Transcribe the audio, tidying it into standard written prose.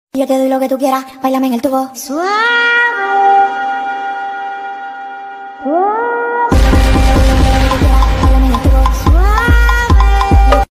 Yo te doy lo que tú quieras, bailame en el tubo. Suave.